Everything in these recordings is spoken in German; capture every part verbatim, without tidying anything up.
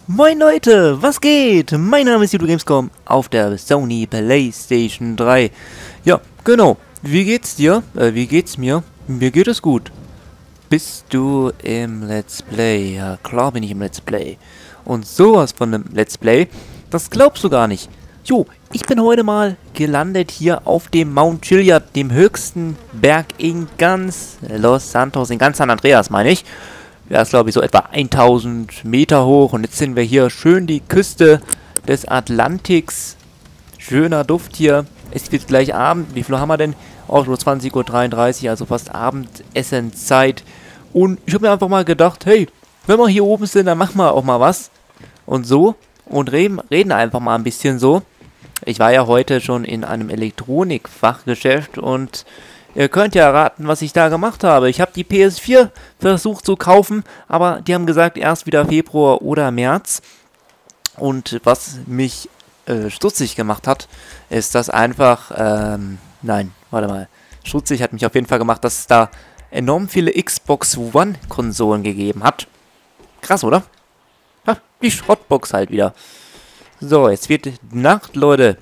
Moin Leute, was geht? Mein Name ist YouTube Gamescom auf der Sony PlayStation drei. Ja, genau. Wie geht's dir? Äh, wie geht's mir? Mir geht es gut. Bist du im Let's Play? Ja, klar bin ich im Let's Play. Und sowas von einem Let's Play, das glaubst du gar nicht. Jo, ich bin heute mal gelandet hier auf dem Mount Chiliad, dem höchsten Berg in ganz Los Santos, in ganz San Andreas, meine ich. Ja, ist glaube ich so etwa tausend Meter hoch und jetzt sind wir hier schön die Küste des Atlantiks. Schöner Duft hier. Es wird gleich Abend. Wie viel haben wir denn? Auch nur zwanzig Uhr dreiunddreißig, also fast Abendessenzeit. Und ich habe mir einfach mal gedacht, hey, wenn wir hier oben sind, dann machen wir auch mal was. Und so. Und reden, reden einfach mal ein bisschen so. Ich war ja heute schon in einem Elektronikfachgeschäft und ihr könnt ja raten, was ich da gemacht habe. Ich habe die P S vier versucht zu kaufen, aber die haben gesagt, erst wieder Februar oder März. Und was mich äh, stutzig gemacht hat, ist, dass einfach, ähm, nein, warte mal, stutzig hat mich auf jeden Fall gemacht, dass es da enorm viele Xbox One-Konsolen gegeben hat. Krass, oder? Ha, die Schrottbox halt wieder. So, jetzt wird Nacht, Leute.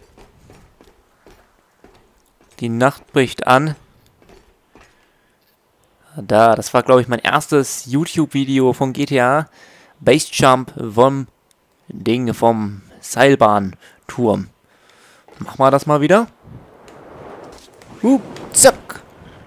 Die Nacht bricht an. Da, das war, glaube ich, mein erstes YouTube-Video von G T A. Basejump vom Ding, vom Seilbahnturm. Machen wir das mal wieder. Uh, zack.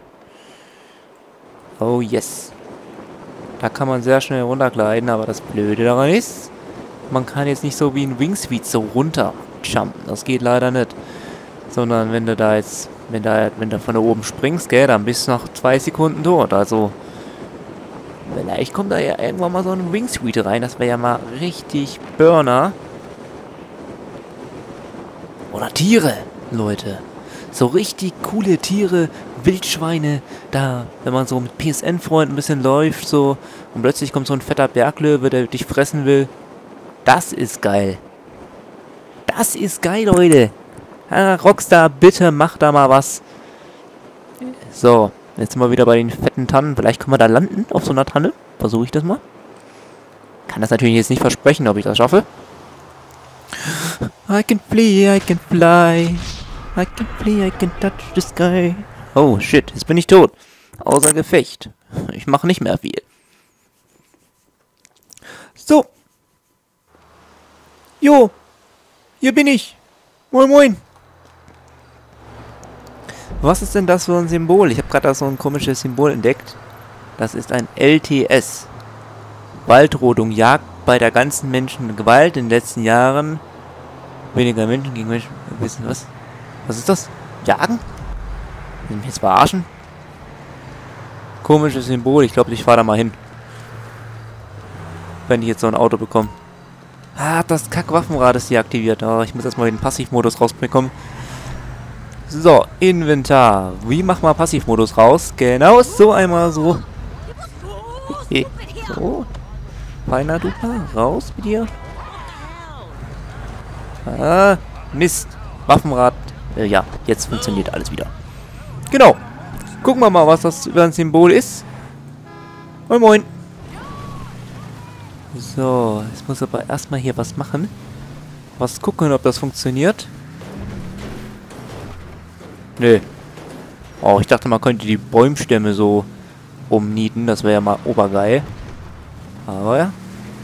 Oh, yes. Da kann man sehr schnell runtergleiten, aber das Blöde daran ist, man kann jetzt nicht so wie in Wingsuit so runterjumpen. Das geht leider nicht. Sondern wenn du da jetzt... Wenn, da, wenn du von da oben springst, gell, dann bist du nach zwei Sekunden tot. Also, vielleicht kommt da ja irgendwann mal so ein Wingsuit rein. Das wäre ja mal richtig Burner. Oder Tiere, Leute. So richtig coole Tiere, Wildschweine. Da, wenn man so mit P S N-Freunden ein bisschen läuft, so. Und plötzlich kommt so ein fetter Berglöwe, der dich fressen will. Das ist geil. Das ist geil, Leute. Ah, Rockstar, bitte mach da mal was. So, jetzt sind wir wieder bei den fetten Tannen. Vielleicht können wir da landen, auf so einer Tanne. Versuche ich das mal. Kann das natürlich jetzt nicht versprechen, ob ich das schaffe. I can fly, I can fly. I can fly, I can touch the sky. Oh, shit, jetzt bin ich tot. Außer Gefecht. Ich mache nicht mehr viel. So. Jo. Hier bin ich. Moin, moin. Was ist denn das für ein Symbol? Ich habe gerade da so ein komisches Symbol entdeckt. Das ist ein L T S. Waldrodung, Jagd bei der ganzen Menschen Gewalt in den letzten Jahren. Weniger Menschen gegen Menschen. Wissen was? Was ist das? Jagen? Will mich jetzt verarschen? Komisches Symbol. Ich glaube, ich fahre da mal hin. Wenn ich jetzt so ein Auto bekomme. Ah, das Kack-Waffenrad ist deaktiviert. Oh, ich muss erstmal den Passivmodus rausbekommen. So, Inventar. Wie machen wir Passivmodus raus? Genau, so einmal so. So. Feiner Duper. Raus mit dir. Ah, Mist. Waffenrad. Äh, ja, jetzt funktioniert alles wieder. Genau. Gucken wir mal, was das über ein Symbol ist. Moin, moin. So, jetzt muss aber erstmal hier was machen. Was gucken, ob das funktioniert. Nö. Oh, ich dachte, man könnte die Bäumstämme so umnieten. Das wäre ja mal obergeil. Aber ja.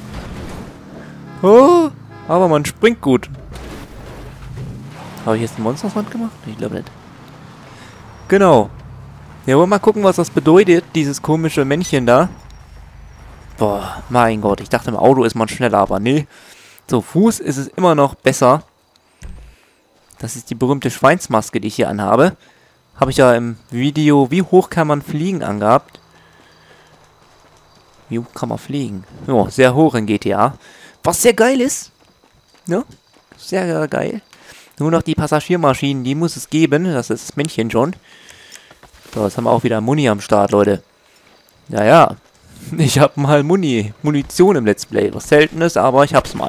Oh, aber man springt gut. Habe ich jetzt ein Monster aus Wand gemacht? Ich glaube nicht. Genau. Ja, wollen wir mal gucken, was das bedeutet, dieses komische Männchen da. Boah, mein Gott. Ich dachte, im Auto ist man schneller, aber nee. So, Fuß ist es immer noch besser. Das ist die berühmte Schweinsmaske, die ich hier anhabe. Habe ich ja im Video, wie hoch kann man fliegen, angehabt. Wie hoch kann man fliegen? Ja, sehr hoch in G T A. Was sehr geil ist. Ja, sehr geil. Nur noch die Passagiermaschinen, die muss es geben. Das ist das Männchen schon. So, jetzt haben wir auch wieder Muni am Start, Leute. Ja, ja. Ich habe mal Muni, Munition im Let's Play. Was selten ist, aber ich hab's mal.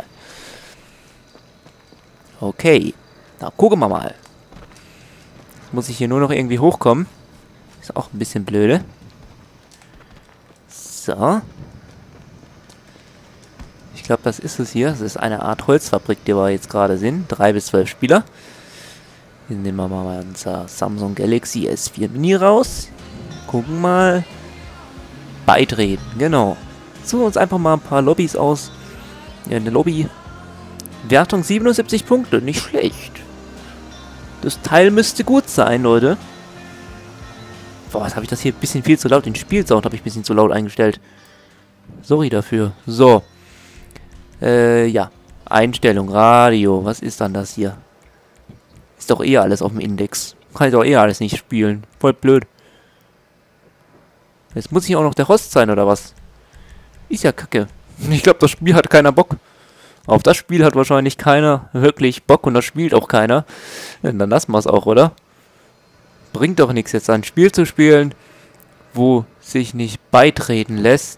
Okay. Na, gucken wir mal. Jetzt muss ich hier nur noch irgendwie hochkommen. Ist auch ein bisschen blöde. So. Ich glaube, das ist es hier. Es ist eine Art Holzfabrik, die wir jetzt gerade sind. Drei bis zwölf Spieler. Hier nehmen wir mal unser Samsung Galaxy S vier Mini raus. Gucken mal. Beitreten, genau. Suchen uns einfach mal ein paar Lobbys aus. Ja, eine Lobby. Wertung siebenundsiebzig Punkte, nicht schlecht. Das Teil müsste gut sein, Leute. Boah, was habe ich das hier ein bisschen viel zu laut. Den Spielsound habe ich ein bisschen zu laut eingestellt. Sorry dafür. So. Äh, ja. Einstellung, Radio. Was ist dann das hier? Ist doch eher alles auf dem Index. Kann ich doch eher alles nicht spielen. Voll blöd. Jetzt muss ich auch noch der Host sein, oder was? Ist ja kacke. Ich glaube, das Spiel hat keiner Bock. Auf das Spiel hat wahrscheinlich keiner wirklich Bock und das spielt auch keiner. Dann lassen wir es auch, oder? Bringt doch nichts, jetzt ein Spiel zu spielen, wo sich nicht beitreten lässt.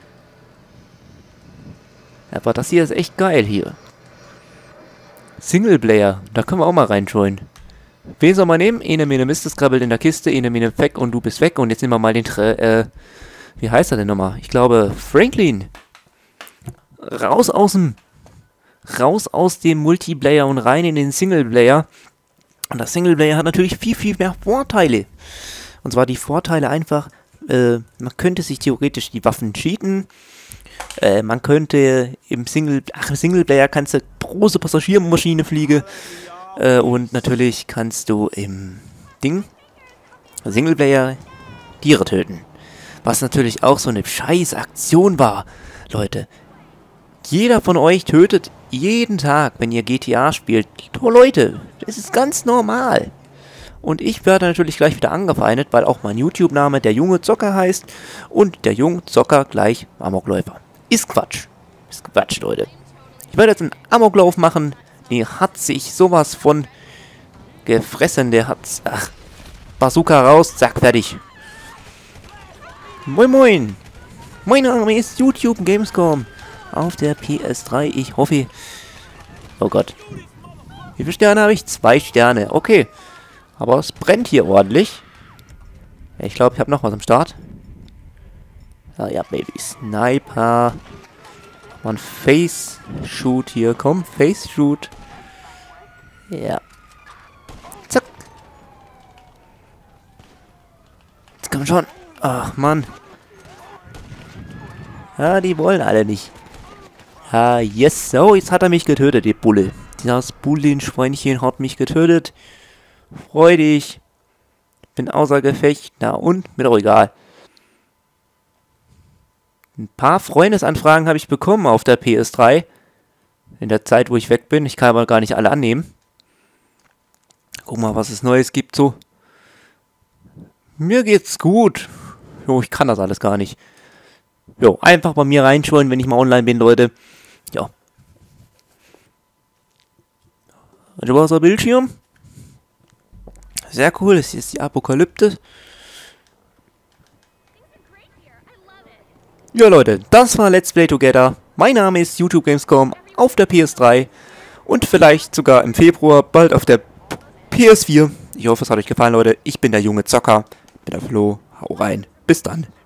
Aber das hier ist echt geil hier. Singleplayer, da können wir auch mal reinschauen. Wen soll man nehmen? Ene Mene Mist, das krabbelt in der Kiste, Ene Mene weg und du bist weg. Und jetzt nehmen wir mal den, Tre äh, wie heißt er denn nochmal? Ich glaube, Franklin. Raus aus dem, raus aus dem Multiplayer und rein in den Singleplayer. Und das Singleplayer hat natürlich viel, viel mehr Vorteile. Und zwar die Vorteile einfach, äh, man könnte sich theoretisch die Waffen cheaten. Äh, man könnte im Single, ach, im Singleplayer kannst du große Passagiermaschine fliegen. Äh, und natürlich kannst du im Ding, Singleplayer, Tiere töten. Was natürlich auch so eine scheiß Aktion war, Leute. Jeder von euch tötet jeden Tag, wenn ihr G T A spielt. Oh, Leute, das ist ganz normal. Und ich werde natürlich gleich wieder angefeindet, weil auch mein YouTube-Name der junge Zocker heißt. Und der junge Zocker gleich Amokläufer. Ist Quatsch. Ist Quatsch, Leute. Ich werde jetzt einen Amoklauf machen. Der hat sich sowas von gefressen. Der hat's... Ach, Bazooka raus. Zack, fertig. Moin, moin. Mein Name ist YouTube Gamescom. Auf der P S drei. Ich hoffe... Oh Gott. Wie viele Sterne habe ich? Zwei Sterne. Okay. Aber es brennt hier ordentlich. Ich glaube, ich habe noch was am Start. Ah ja, Baby. Sniper. Mal ein Face-Shoot hier. Komm, Face-Shoot. Ja. Zack. Jetzt komm schon. Ach, Mann. Ja, die wollen alle nicht. Ah, yes. So, jetzt hat er mich getötet, die Bulle. Das Bullenschweinchen hat mich getötet. Freu dich. Bin außer Gefecht. Na und? Mir doch egal. Ein paar Freundesanfragen habe ich bekommen auf der P S drei. In der Zeit, wo ich weg bin. Ich kann aber gar nicht alle annehmen. Guck mal, was es Neues gibt so. Mir geht's gut. Jo, ich kann das alles gar nicht. Jo, einfach bei mir reinschauen, wenn ich mal online bin, Leute. Ja. Also was der Bildschirm? Sehr cool, das ist die Apokalypse. Ja, Leute, das war Let's Play Together. Mein Name ist YouTube Gamescom auf der P S drei und vielleicht sogar im Februar bald auf der P S vier. Ich hoffe, es hat euch gefallen, Leute. Ich bin der junge Zocker. Ich bin der Flo. Hau rein. Bis dann.